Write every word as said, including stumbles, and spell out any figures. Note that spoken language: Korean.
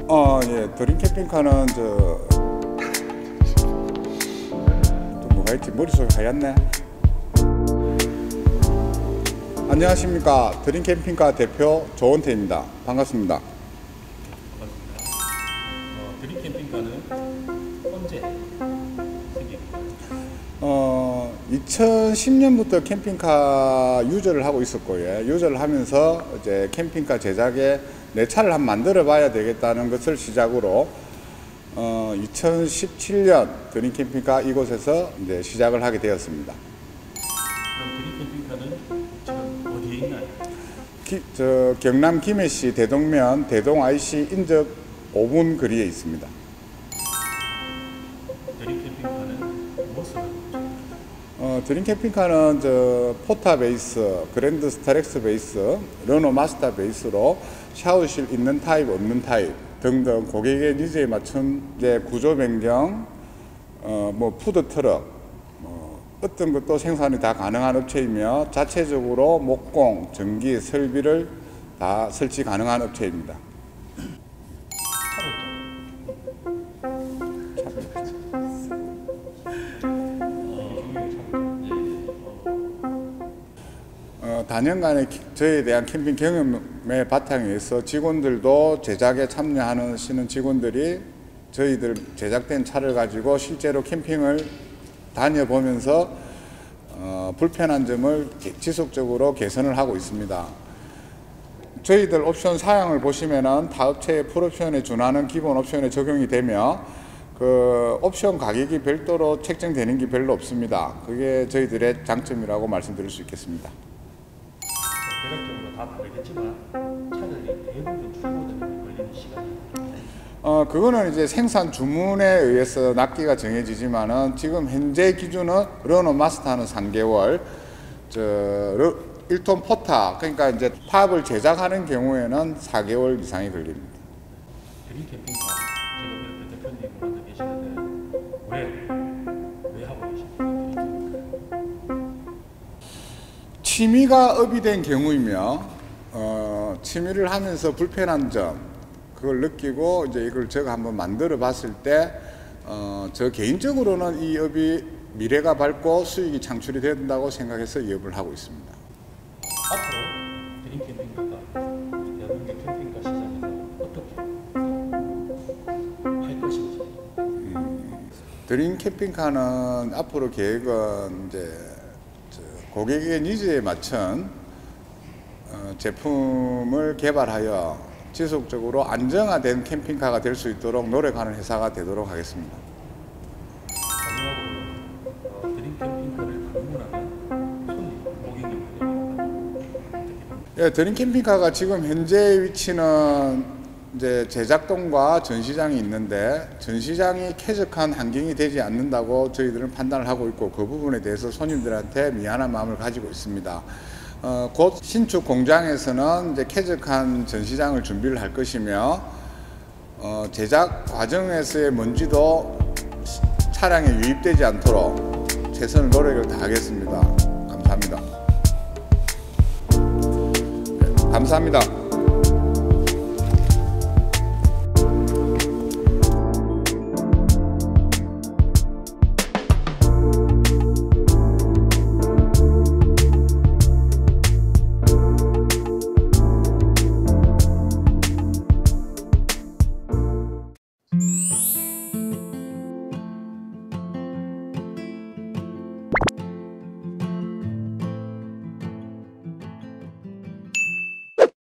어, 예, 드림 캠핑카는 저 또 뭐가 있지? 머릿속이 하얗네. 안녕하십니까, 드림 캠핑카 대표 조원태입니다. 반갑습니다. 반갑습니다. 어, 드림 캠핑카는 언제 생깁니까? 어, 이천십 년부터 캠핑카 유저를 하고 있었고요. 유저를 하면서 이제 캠핑카 제작에 내 차를 한번 만들어 봐야 되겠다는 것을 시작으로 어, 이천십칠 년 드림 캠핑카 이곳에서 이제 시작을 하게 되었습니다. 그럼 드림 캠핑카는 지금 어디에 있나요? 기, 저 경남 김해시 대동면 대동 아이씨 인접 오 분 거리에 있습니다. 드림 캠핑카는 무엇을 하고 있죠? 어, 드림 캠핑카는 저 포타 베이스, 그랜드 스타렉스 베이스, 르노 마스터 베이스로 샤워실 있는 타입, 없는 타입 등등 고객의 니즈에 맞춘 이제 구조 변경, 어, 뭐 푸드 트럭, 뭐 어떤 것도 생산이 다 가능한 업체이며 자체적으로 목공, 전기, 설비를 다 설치 가능한 업체입니다. 어, 다년간의 저에 대한 캠핑 경험의 바탕에서 직원들도 제작에 참여하시는 직원들이 저희들 제작된 차를 가지고 실제로 캠핑을 다녀보면서 어, 불편한 점을 지속적으로 개선을 하고 있습니다. 저희들 옵션 사양을 보시면은 타 업체의 풀옵션에 준하는 기본 옵션에 적용이 되며 그 옵션 가격이 별도로 책정되는 게 별로 없습니다. 그게 저희들의 장점이라고 말씀드릴 수 있겠습니다. 대략적으로 다 다르겠지만 차들이 대부분 출고되는 걸리는 시간이 어 그거는 이제 생산 주문에 의해서 납기가 정해지지만은 지금 현재 기준은 르노 마스터는 삼 개월, 저 일 톤 포타 그러니까 이제 팝을 제작하는 경우에는 사 개월 이상이 걸립니다. 드림 캠핑카 지금 대표님 만나 계시는데 왜, 왜 하고 계십니까? 취미가 업이 된 경우이며 어, 취미를 하면서 불편한 점 그걸 느끼고 이제 이걸 제가 한번 만들어 봤을 때 어, 저 개인적으로는 이 업이 미래가 밝고 수익이 창출이 된다고 생각해서 이 업을 하고 있습니다. 앞으로 드림 캠핑카가 대한민국 캠핑카 시장에서 어떻게 할 것인지. 음, 드림 캠핑카는 앞으로 계획은 이제 고객의 니즈에 맞춘 어, 제품을 개발하여 지속적으로 안정화된 캠핑카가 될 수 있도록 노력하는 회사가 되도록 하겠습니다. 마지막으로 어, 드림 캠핑카를 방문하는 손님, 고객님들에게 예, 드림 캠핑카가 지금 현재 위치는 이제 제작동과 전시장이 있는데 전시장이 쾌적한 환경이 되지 않는다고 저희들은 판단을 하고 있고 그 부분에 대해서 손님들한테 미안한 마음을 가지고 있습니다. 어, 곧 신축 공장에서는 이제 쾌적한 전시장을 준비를 할 것이며 어, 제작 과정에서의 먼지도 차량에 유입되지 않도록 최선의 노력을 다하겠습니다. 감사합니다. 네, 감사합니다.